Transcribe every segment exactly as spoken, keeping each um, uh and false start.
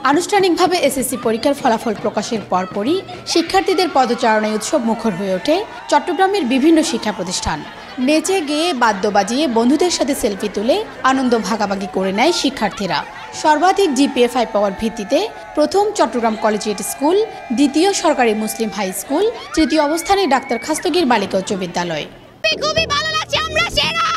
আনুষ্ঠানিকভাবে এসএসসি পরীক্ষার ফলাফল প্রকাশের পরপরই শিক্ষার্থীদের পদচারণায় উৎসব মুখর হয়ে ওঠে চট্টগ্রামের বিভিন্ন শিক্ষা প্রতিষ্ঠান। নেচে গেয়ে বাদ্য বাজিয়ে বন্ধুদের সাথে সেলফি তুলে আনন্দ ভাগাভাগি করে নেয় শিক্ষার্থীরা। সর্বাধিক জিপিএ ফাইভ পাওয়ার ভিত্তিতে প্রথম চট্টগ্রাম কলেজিয়েট স্কুল, দ্বিতীয় সরকারি মুসলিম হাই স্কুল, তৃতীয় অবস্থানে ডাক্তার খাস্তগীর বালিকা উচ্চ বিদ্যালয়। খুবই ভালো লাগছে, আমরা সেরা।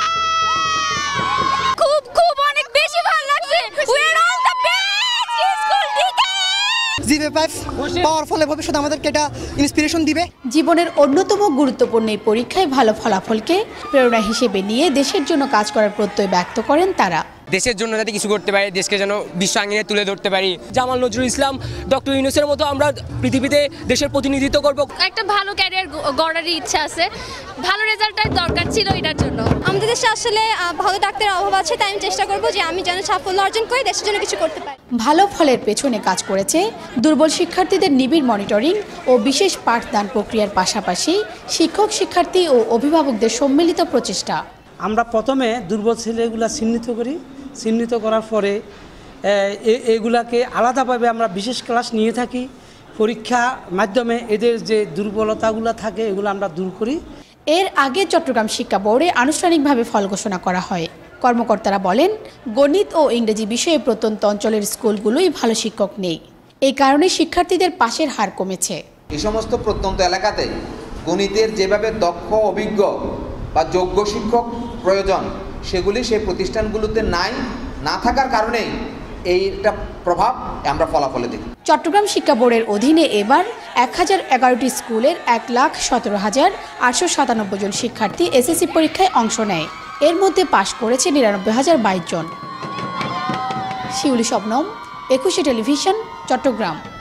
খুব খুব অনেক বেশি ভালো লাগছে। We are all the best school থেকে। জিপিএ ফাইভ পাওয়ার ফলে ভবিষ্যতে আমাদেরকে এটা ইন্সপিরেশন দিবে। জীবনের অন্যতম গুরুত্বপূর্ণ এই পরীক্ষায় ভালো ফলাফলকে প্রেরণা হিসেবে নিয়ে দেশের জন্য কাজ করার প্রত্যয় ব্যক্ত করেন তারা। দেশের জন্য যাতে কিছু করতে পারি, দেশকে যেন বিশ্ব আঙ্গিনে তুলে ধরতে পারি। জামাল নজরুল ইসলাম, ডক্টর ইউনূসের মতো আমরা পৃথিবীতে দেশের প্রতিনিধিত্ব করব। একটা ভালো ক্যারিয়ার গড়ার ইচ্ছা আছে, ভালো রেজাল্টের দরকার ছিল এটার জন্য। আমাদের দেশে আসলে ভালো ডাক্তারের অভাব আছে, তাই আমি চেষ্টা করব যে আমি যেন সাফল্য অর্জন করে দেশের জন্য কিছু করতে পারি। ভালো ফলের পেছনে কাজ করেছে দুর্বল শিক্ষার্থীদের নিবিড় মনিটরিং ও বিশেষ পাঠদান প্রক্রিয়ার পাশাপাশি শিক্ষক, শিক্ষার্থী ও অভিভাবকদের সম্মিলিত প্রচেষ্টা। আমরা প্রথমে দুর্বল ছেলেগুলা চিহ্নিত করি, চিহ্নিত করার পরে এগুলাকে আলাদাভাবে আমরা বিশেষ ক্লাস নিয়ে থাকি। পরীক্ষা মাধ্যমে এদের যে দুর্বলতাগুলো থাকে এগুলো আমরা দূর করি। এর আগে চট্টগ্রাম শিক্ষা বোর্ডে আনুষ্ঠানিকভাবে ফল ঘোষণা করা হয়। কর্মকর্তারা বলেন, গণিত ও ইংরেজি বিষয়ে প্রত্যন্ত অঞ্চলের স্কুলগুলোই ভালো শিক্ষক নেই। এই কারণে শিক্ষার্থীদের পাশের হার কমেছে। এই সমস্ত প্রত্যন্ত এলাকাতে গণিতের যেভাবে দক্ষ, অভিজ্ঞ বা যোগ্য শিক্ষক প্রয়োজন সেগুলি সেই প্রতিষ্ঠানগুলোতে নাই, না থাকার কারণেই এইটা প্রভাব আমরা ফলাফলে দেখি। চট্টগ্রাম শিক্ষা বোর্ডের অধীনে এবার এক হাজার এগারোটি স্কুলের এক লাখ সতেরো হাজার আটশো সাতানব্বই জন শিক্ষার্থী এসএসসি পরীক্ষায় অংশ নেয়। এর মধ্যে পাশ করেছে নিরানব্বই হাজার বাইশ জন। শিউলি শবনম, একুশে টেলিভিশন, চট্টগ্রাম।